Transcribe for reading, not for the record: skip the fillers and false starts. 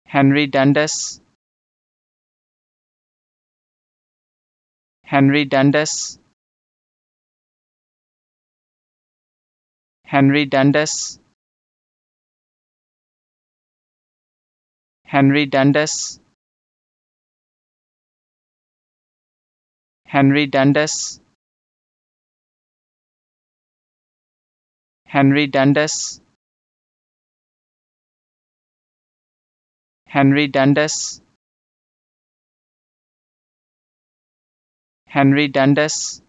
Henry Dundas, Henry Dundas, Henry Dundas, Henry Dundas, Henry Dundas, Henry Dundas, Henry Dundas, Henry Dundas,